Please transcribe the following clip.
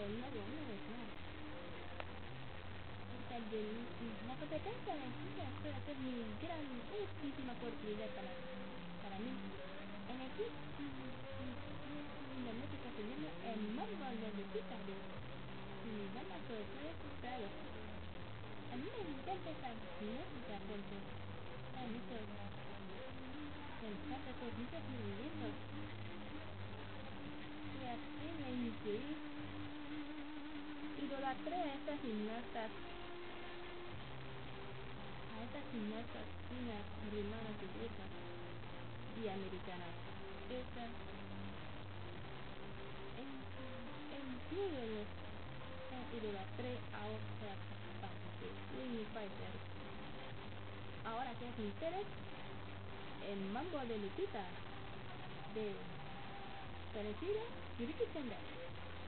de nuevo, una vez más. La competencia de China puede ser mi muchísima oportunidad para mí. En aquí, la música se llama el mambo de Lupita de Dama Cortés, claro. A mí me encanta esa música porque hay muchos cantantes, muchos movimientos. Y así me intuí, idolatré a estas gimnastas chinas, rumanas y rusas y americanas. Estas, en serio, idolatré a otras partes de mi país. Ahora que es ustedes, el mambo de Lupita, de conocido Yuriki Senda.